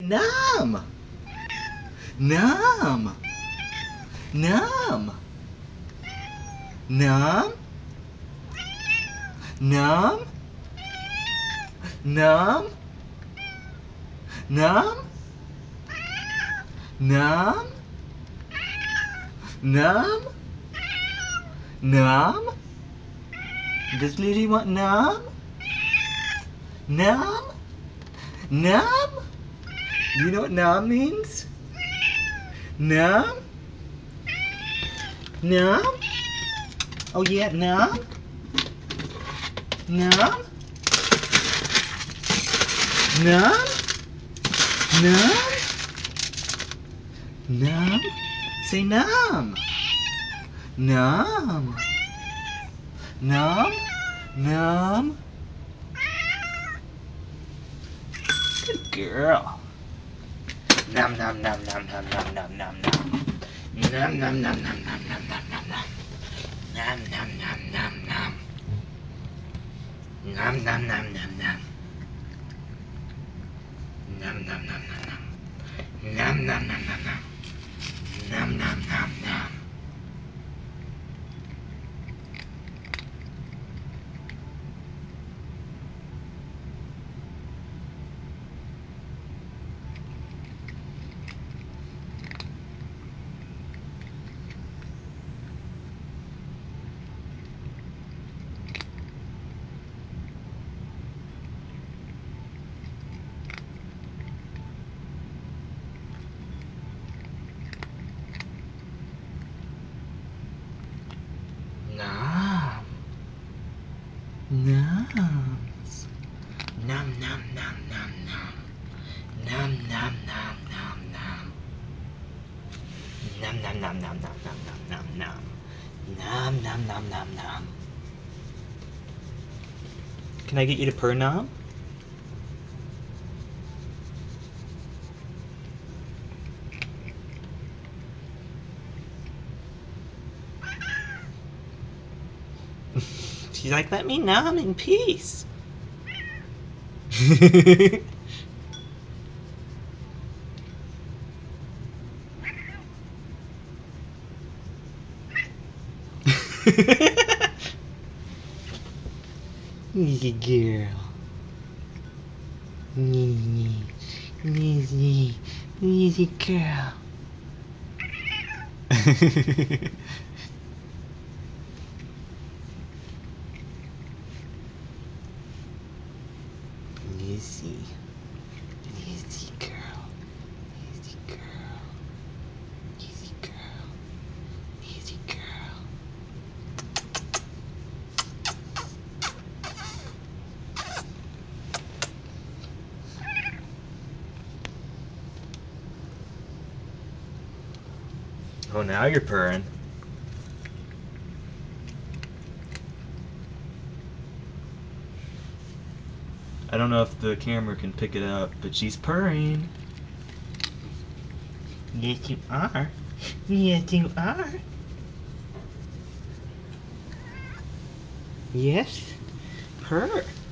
Nom. Nom. Nom. Nom. Nom. Nom. Nom. Nom. Nom. Nom. Does Lily want nom? Nom? Nom? Do you know what nom means? Nom? Nom? Oh yeah, nom? Nom? Nom? Nom? Nom? Say nom. Nom. Nom? Nom? Good girl. Nom nom nom nom nom nom nom nom nom. Nom nom nom nom nom nom nom nom nom. Nom nom nom nom nom. Nom nom nom nom nom. Nom nom nom nom nom. Nom nom nom nom nom. Nom nom nom nom. Nom. Noms. Nom nom nom nom nom. Nom nom nom nom nom. Nom nom nom nom nom nom nom nom nom. Nom nom nom nom nom. Can I get you to purr nom? She's like, let me nom in peace. Easy girl. Easy. Easy girl. Easy. Easy girl. Easy girl. Easy girl. Easy girl. Oh, now you're purring. I don't know if the camera can pick it up, but she's purring. Yes, you are. Yes, you are. Yes, purr.